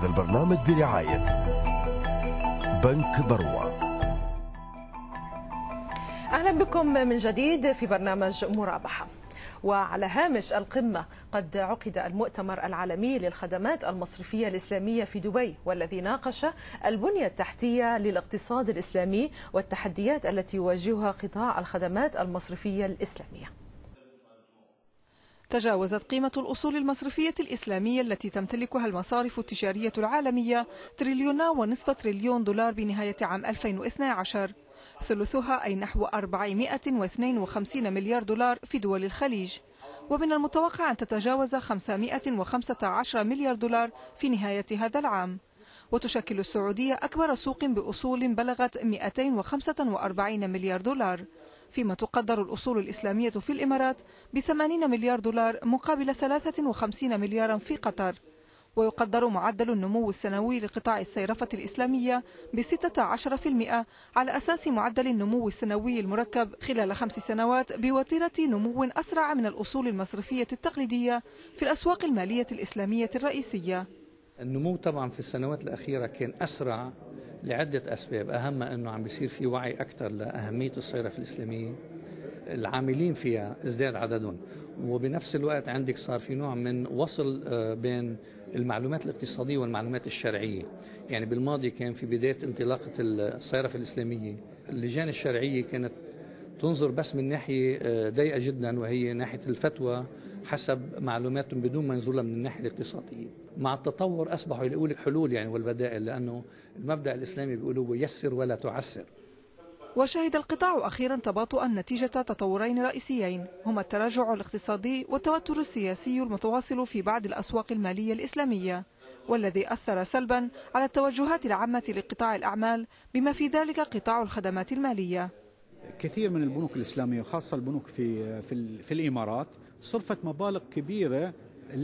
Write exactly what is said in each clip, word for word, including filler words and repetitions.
هذا البرنامج برعاية بنك بروة. أهلا بكم من جديد في برنامج مرابحة. وعلى هامش القمة قد عقد المؤتمر العالمي للخدمات المصرفية الإسلامية في دبي، والذي ناقش البنية التحتية للاقتصاد الإسلامي والتحديات التي يواجهها قطاع الخدمات المصرفية الإسلامية. تجاوزت قيمة الأصول المصرفية الإسلامية التي تمتلكها المصارف التجارية العالمية تريليونا ونصف تريليون دولار بنهاية عام ألفين واثني عشر، ثلثها أي نحو أربعمائة واثنين وخمسين مليار دولار في دول الخليج، ومن المتوقع أن تتجاوز خمسمائة وخمسة عشر مليار دولار في نهاية هذا العام. وتشكل السعودية أكبر سوق بأصول بلغت مائتين وخمسة وأربعين مليار دولار، فيما تقدر الأصول الإسلامية في الإمارات بثمانين مليار دولار مقابل ثلاثة وخمسين مليارا في قطر. ويقدر معدل النمو السنوي لقطاع الصيرفة الإسلامية بستة عشر بالمئة على أساس معدل النمو السنوي المركب خلال خمس سنوات، بوتيرة نمو أسرع من الأصول المصرفية التقليدية في الأسواق المالية الإسلامية الرئيسية. النمو طبعا في السنوات الأخيرة كان أسرع لعدة أسباب، أهمها أنه عم بيصير في وعي أكثر لأهمية الصيرفة الإسلامية، العاملين فيها ازداد عددهم، وبنفس الوقت عندك صار في نوع من وصل بين المعلومات الاقتصادية والمعلومات الشرعية. يعني بالماضي كان في بداية انطلاقة الصيرفة الإسلامية اللجان الشرعية كانت تنظر بس من ناحية ضيقة جدا، وهي ناحية الفتوى حسب معلوماتهم بدون ما ينظر لها من الناحية الاقتصادية. مع التطور أصبحوا يلاقوا لك حلول يعني والبدائل، لأنه المبدأ الإسلامي بيقولوا يسر ولا تعسر. وشهد القطاع أخيرا تباطؤا نتيجة تطورين رئيسيين هما التراجع الاقتصادي والتوتر السياسي المتواصل في بعض الأسواق المالية الإسلامية، والذي أثر سلبا على التوجهات العامة لقطاع الأعمال بما في ذلك قطاع الخدمات المالية. كثير من البنوك الإسلامية وخاصة البنوك في في, في الإمارات صرفت مبالغ كبيرة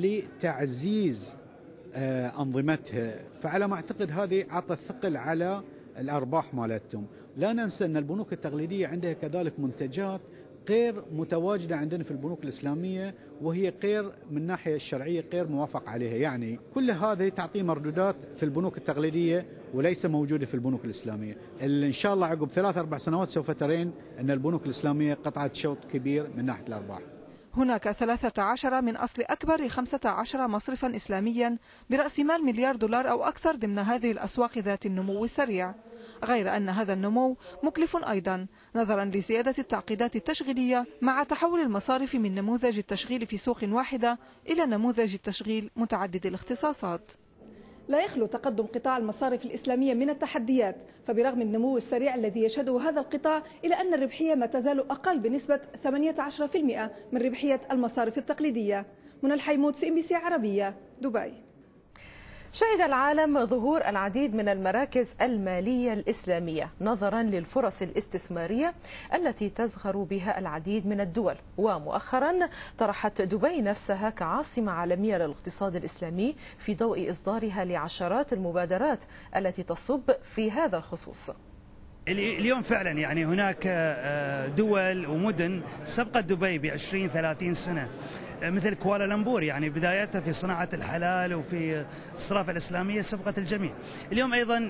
لتعزيز أنظمتها، فعلى ما أعتقد هذه عطت ثقل على الأرباح مالتهم. لا ننسى أن البنوك التقليدية عندها كذلك منتجات غير متواجدة عندنا في البنوك الإسلامية، وهي غير من الناحية الشرعية غير موافق عليها. يعني كل هذه تعطي مردودات في البنوك التقليدية وليس موجودة في البنوك الإسلامية. اللي إن شاء الله عقب ثلاث أربع سنوات سوف ترين أن البنوك الإسلامية قطعت شوط كبير من ناحية الأرباح. هناك ثلاثة عشر من أصل أكبر خمسة عشر مصرفا إسلاميا برأس مال مليار دولار أو أكثر ضمن هذه الأسواق ذات النمو السريع، غير أن هذا النمو مكلف أيضا نظرا لزيادة التعقيدات التشغيلية مع تحول المصارف من نموذج التشغيل في سوق واحدة إلى نموذج التشغيل متعدد الاختصاصات. لا يخلو تقدم قطاع المصارف الإسلامية من التحديات، فبرغم النمو السريع الذي يشهده هذا القطاع إلى أن الربحية ما تزال أقل بنسبة ثمانية عشر بالمئة من ربحية المصارف التقليدية. من الحيمود، سي ام بي سي عربية، دبي. شهد العالم ظهور العديد من المراكز المالية الإسلامية نظرا للفرص الاستثمارية التي تزخر بها العديد من الدول، ومؤخرا طرحت دبي نفسها كعاصمة عالمية للاقتصاد الإسلامي في ضوء إصدارها لعشرات المبادرات التي تصب في هذا الخصوص. اليوم فعلا يعني هناك دول ومدن سبقت دبي بعشرين ثلاثين سنة، مثل كوالالمبور يعني بدايتها في صناعة الحلال وفي الصرافة الإسلامية سبقت الجميع. اليوم أيضا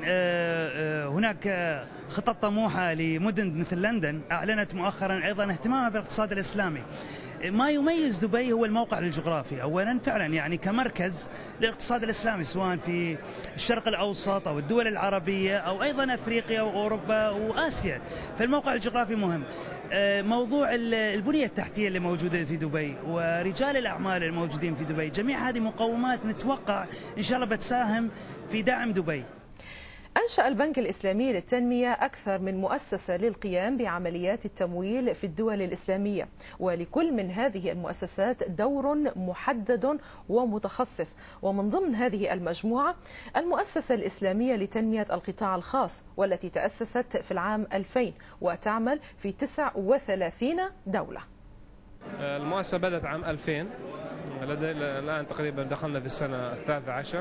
هناك خطط طموحة لمدن مثل لندن أعلنت مؤخرا أيضا اهتمامها بالاقتصاد الإسلامي. ما يميز دبي هو الموقع الجغرافي أولا فعلا يعني كمركز للاقتصاد الإسلامي، سواء في الشرق الأوسط أو الدول العربية أو أيضا أفريقيا وأوروبا وآسيا، فالموقع الجغرافي مهم. موضوع البنية التحتية اللي موجودة في دبي ورجال الأعمال الموجودين في دبي، جميع هذه مقومات نتوقع إن شاء الله بتساهم في دعم دبي. أنشأ البنك الإسلامي للتنمية أكثر من مؤسسة للقيام بعمليات التمويل في الدول الإسلامية، ولكل من هذه المؤسسات دور محدد ومتخصص، ومن ضمن هذه المجموعة المؤسسة الإسلامية لتنمية القطاع الخاص، والتي تأسست في العام ألفين وتعمل في تسع وثلاثين دولة. المؤسسة بدأت عام ألفين، الآن تقريبا دخلنا في السنة الثالثة عشر،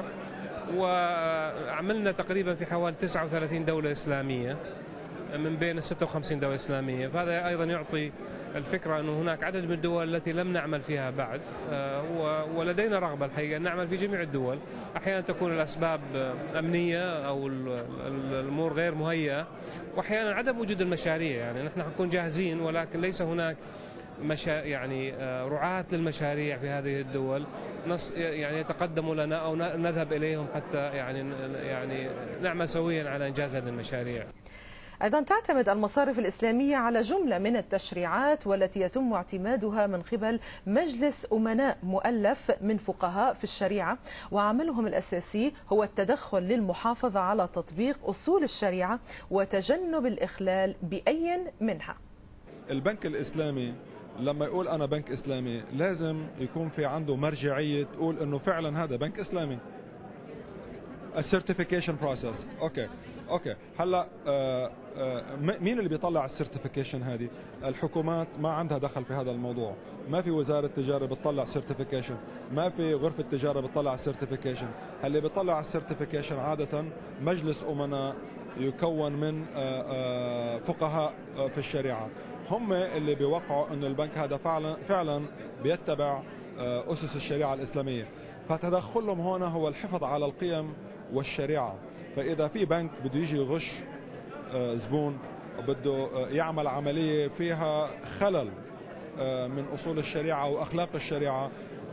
وعملنا تقريبا في حوالي تسعة وثلاثين دولة إسلامية من بين ستة وخمسين دولة إسلامية، فهذا أيضا يعطي الفكرة أنه هناك عدد من الدول التي لم نعمل فيها بعد، ولدينا رغبة الحقيقة أن نعمل في جميع الدول. أحيانا تكون الأسباب أمنية أو الأمور غير مهيئة، وأحيانا عدم وجود المشاريع. يعني نحن نكون جاهزين ولكن ليس هناك مشا يعني رعاة للمشاريع في هذه الدول نص يعني يتقدموا لنا أو نذهب إليهم حتى يعني يعني نعمل سويا على إنجاز هذه المشاريع. أيضا تعتمد المصارف الإسلامية على جملة من التشريعات والتي يتم اعتمادها من قبل مجلس أمناء مؤلف من فقهاء في الشريعة، وعملهم الأساسي هو التدخل للمحافظة على تطبيق أصول الشريعة وتجنب الإخلال بأي منها. البنك الإسلامي لما يقول أنا بنك إسلامي لازم يكون في عنده مرجعية تقول إنه فعلا هذا بنك إسلامي. السيرتيفيكيشن بروسيس اوكي اوكي هلا آه آه مين اللي بيطلع السيرتيفيكيشن هذه؟ الحكومات ما عندها دخل في هذا الموضوع، ما في وزارة تجارة بتطلع سيرتيفيكيشن، ما في غرفة تجارة بتطلع سيرتيفيكيشن. اللي بيطلع السيرتيفيكيشن عادة مجلس أمناء يكون من آه آه فقهاء آه في الشريعة، هم اللي بيوقعوا انه البنك هذا فعلا فعلا بيتبع آه أسس الشريعة الإسلامية. فتدخلهم هنا هو الحفظ على القيم والشريعة. فإذا في بنك بده يجي يغش زبون، بده يعمل عملية فيها خلل من أصول الشريعة وأخلاق الشريعة،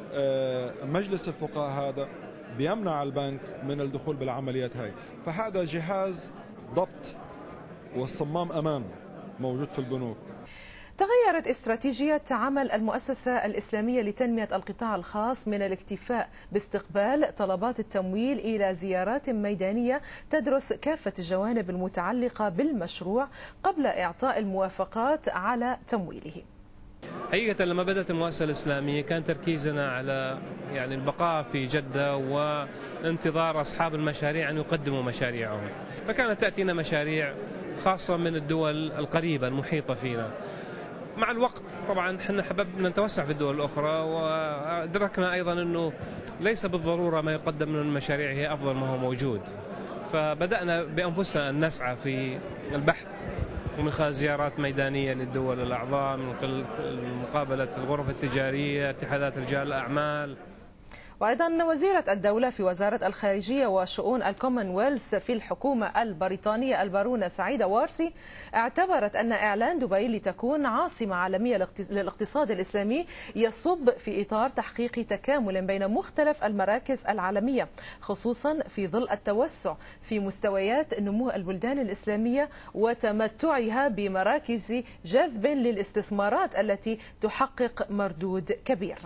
مجلس الفقهاء هذا بيمنع البنك من الدخول بالعمليات هاي. فهذا جهاز ضبط والصمام أمان موجود في البنوك. تغيرت استراتيجية عمل المؤسسة الإسلامية لتنمية القطاع الخاص من الاكتفاء باستقبال طلبات التمويل إلى زيارات ميدانية تدرس كافة الجوانب المتعلقة بالمشروع قبل إعطاء الموافقات على تمويله. حقيقة لما بدأت المؤسسة الإسلامية كان تركيزنا على يعني البقاء في جدة وانتظار أصحاب المشاريع أن يقدموا مشاريعهم، فكانت تأتينا مشاريع خاصة من الدول القريبة المحيطة فينا. مع الوقت طبعا احنا حببنا نتوسع في الدول الأخرى، وأدركنا أيضا أنه ليس بالضرورة ما يقدم من المشاريع هي أفضل ما هو موجود، فبدأنا بأنفسنا أن نسعى في البحث ومن خلال زيارات ميدانية للدول الأعضاء، من مقابلة الغرف التجارية، اتحادات رجال الأعمال. وأيضا وزيرة الدولة في وزارة الخارجية وشؤون الكومنولث في الحكومة البريطانية البارونة سعيدة وارسي اعتبرت أن إعلان دبي لتكون عاصمة عالمية للاقتصاد الإسلامي يصب في إطار تحقيق تكامل بين مختلف المراكز العالمية، خصوصا في ظل التوسع في مستويات نمو البلدان الإسلامية وتمتعها بمراكز جذب للاستثمارات التي تحقق مردود كبير.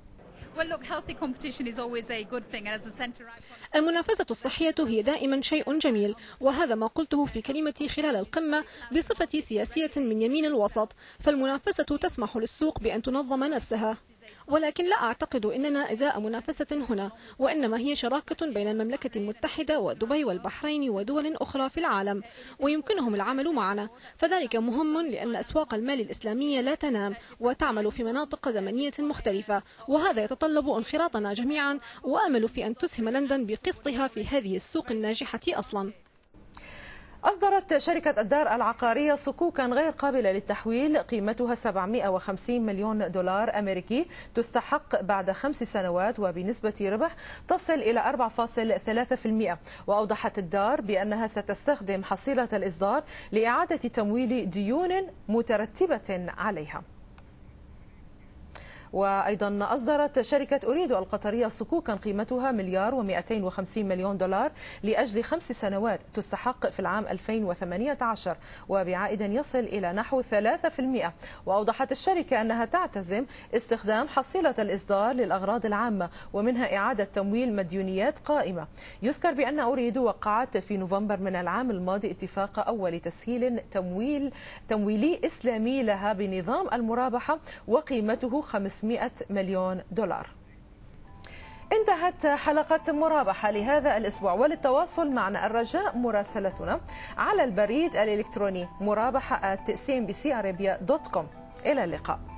المنافسة الصحية هي دائما شيء جميل، وهذا ما قلته في كلمتي خلال القمة بصفتي سياسية من يمين الوسط. فالمنافسة تسمح للسوق بأن تنظم نفسها، ولكن لا أعتقد أننا إزاء منافسة هنا، وإنما هي شراكة بين المملكة المتحدة ودبي والبحرين ودول أخرى في العالم، ويمكنهم العمل معنا. فذلك مهم لأن أسواق المال الإسلامية لا تنام وتعمل في مناطق زمنية مختلفة، وهذا يتطلب انخراطنا جميعا، وأمل في أن تسهم لندن بقسطها في هذه السوق الناجحة أصلا. أصدرت شركة الدار العقارية صكوكا غير قابلة للتحويل قيمتها سبعمئة وخمسين مليون دولار أمريكي تستحق بعد خمس سنوات وبنسبة ربح تصل إلى أربعة فاصلة ثلاثة بالمئة. وأوضحت الدار بأنها ستستخدم حصيلة الإصدار لإعادة تمويل ديون مترتبة عليها. وأيضا أصدرت شركة أريد القطرية صكوكا قيمتها مليار ومئتين وخمسين مليون دولار لأجل خمس سنوات تستحق في العام ألفين وثمانية عشر وبعائد يصل إلى نحو ثلاثة بالمئة. وأوضحت الشركة أنها تعتزم استخدام حصيلة الإصدار للأغراض العامة ومنها إعادة تمويل مديونيات قائمة. يذكر بأن أريد وقعت في نوفمبر من العام الماضي اتفاق أول تسهيل تمويل تمويلي إسلامي لها بنظام المرابحة وقيمته خمسمئة مليون دولار. انتهت حلقة مرابحة لهذا الأسبوع، وللتواصل معنا الرجاء مراسلتنا على البريد الإلكتروني مرابحة آت سي إم بي سي أرابيا دوت كوم. إلى اللقاء.